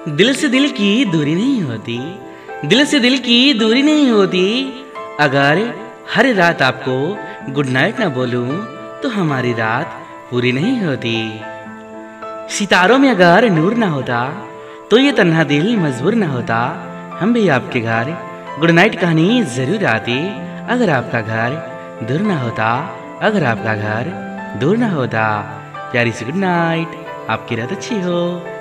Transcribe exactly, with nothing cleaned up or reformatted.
दिल से दिल की दूरी नहीं होती, दिल से दिल की दूरी नहीं होती। अगर हर रात आपको गुड नाइट ना बोलूं तो हमारी रात पूरी नहीं होती। सितारों में अगर नूर ना होता तो ये तन्हा दिल मजबूर ना होता। हम भी आपके घर गुड नाइट कहानी जरूर आती अगर आपका घर दूर ना होता, अगर आपका घर दूर ना होता। प्यारी सी गुड नाइट, आपकी रात अच्छी हो।